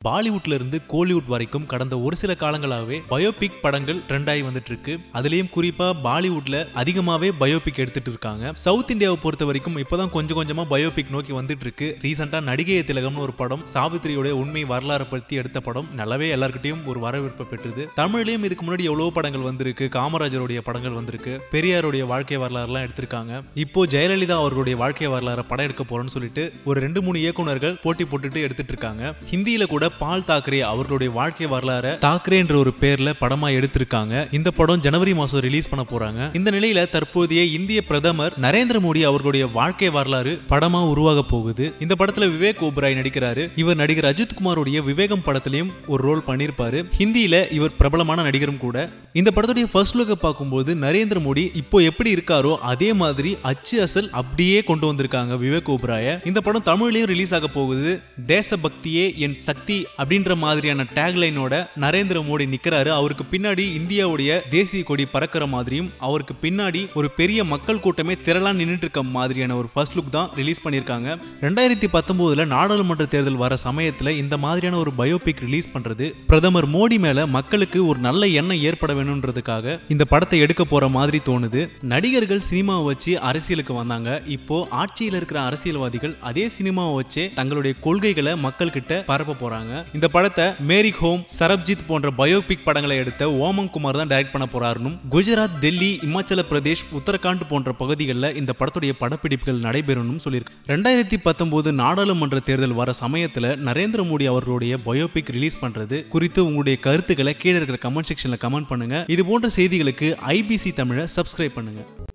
பாலிவுட்ல இருந்து கோலிவுட் வரைக்கும் கடந்த ஒரு சில காலங்களாகவே பயோபிக் படங்கள் ட்ரெண்ட் ஆகி வந்துட்டு இருக்கு. அதுலயும் குறிப்பா பாலிவுட்ல அதிகமாவே பயோபிக் எடுத்துட்டு இருக்காங்க. சவுத் இந்தியாவை பொறுத்த வரைக்கும் இப்பதான் கொஞ்சம் கொஞ்சமா பயோபிக் நோக்கி வந்துட்டு இருக்கு. ரீசெண்டா நடிகை திலகம்னு ஒரு படம், சாவித்திரியோட உண்மை வரலாறு பற்றி எடுத்த படம் நல்லாவே எல்லார்கிட்டையும் ஒரு வரவேற்பு பெற்றது. தமிழ்லயும் இதுக்கு முன்னாடி எவ்வளவு படங்கள் வந்திருக்கு. காமராஜருடைய படங்கள் வந்திருக்கு, பெரியாருடைய வாழ்க்கை வரலாறுலாம் எடுத்திருக்காங்க. இப்போ ஜெயலலிதா அவர்களுடைய வாழ்க்கை வரலாறு படம் எடுக்க போறோம்னு சொல்லிட்டு ஒரு 2-3 இயக்குனர்கள் போட்டி போட்டுட்டு எடுத்துட்டு இருக்காங்க. ஹிந்தியில கூட பால் தாக்கரே அவர்களுடைய வாழ்க்கை வரலாறு தாக்கரே என்ற ஒரு பேர்ல படமா எடுத்திருக்காங்க. இந்த படம் ஜனவரி மாசம் ரிலீஸ் பண்ண போறாங்க. இந்த நிலையில தற்போதைய இந்திய பிரதமர் நரேந்திர மோடி அவர்களுடைய வாழ்க்கை வரலாறு படமா உருவாக போகுது. இந்த படத்துல விவேக் ஓபராய் நடிக்கிறாரு. இவர் நடிகர் அஜித் குமாரோடைய விவேகம் படத்திலையும் ஒரு ரோல் பண்ணிருப்பாரு. ஹிந்தியில இவர் பிரபலமான நடிகரும் கூட. இந்த படத்துடைய ஃபர்ஸ்ட் லுக்கை பார்க்கும்போது நரேந்திர மோடி இப்போ எப்படி இருக்காரோ அதே மாதிரி அச்சு அசல் அப்படியே கொண்டு வந்திருக்காங்க விவேக் ஓபராய. இந்த படம் தமிழ்லயும் ரிலீஸ் ஆக போகுது. தேசபக்தியே என் சக்தி அப்படின்ற மாதிரியான டேக்லைனோட நரேந்திர மோடி நிக்கிறாரு. அவருக்கு பின்னாடி இந்தியாவுடைய தேசிய கொடி பறக்கிற மாதிரியும் அவருக்கு பின்னாடி ஒரு பெரிய மக்கள் கூட்டமே திரளா நின்னுட்டு இருக்க மாதிரியான ஒரு ஃபர்ஸ்ட் லுக் தான் ரிலீஸ் பண்ணிருக்காங்க. 2019 நாடாளுமன்ற தேர்தல் வர சமயத்துல இந்த மாதிரியான ஒரு பயோபிக் ரிலீஸ் பண்றது பிரதமர் மோடி மேல மக்களுக்கு ஒரு நல்ல எண்ணம் ஏற்பட வேணும்ன்றதுக்காக இந்த படத்தை எடுக்க போற மாதிரி தோணுது. நடிகர்கள் சினிமாவை வச்சு அரசியலுக்கு வந்தாங்க. இப்போ ஆட்சியில் இருக்கிற அரசியல்வாதிகள் அதே சினிமாவை வச்சு தங்களுடைய கொள்கைகளை மக்கள் கிட்ட பரப்ப போறாங்க. இந்த படத்தை மேரி ஹோம், சரப்ஜித் போன்ற பயோபிக் படங்களை எடுத்த ஓமங் குமார் தான் டைரக்ட் பண்ண போறாருன்னு குஜராத், டெல்லி, இமாச்சல பிரதேஷ், உத்தரகாண்ட் போன்ற பகுதிகளில் இந்த படத்துடைய படப்பிடிப்புகள் நடைபெறும் சொல்லியிருக்கு. 2019 நாடாளுமன்ற தேர்தல் வர சமயத்துல நரேந்திர மோடி அவர்களுடைய பயோபிக் ரிலீஸ் பண்றது குறித்து உங்களுடைய கருத்துக்களை கீழே இருக்கிற கமெண்ட் செக்ஷன்ல கமெண்ட் பண்ணுங்க. இது போன்ற செய்திகளுக்கு IBC தமிழை சப்ஸ்கிரைப் பண்ணுங்க.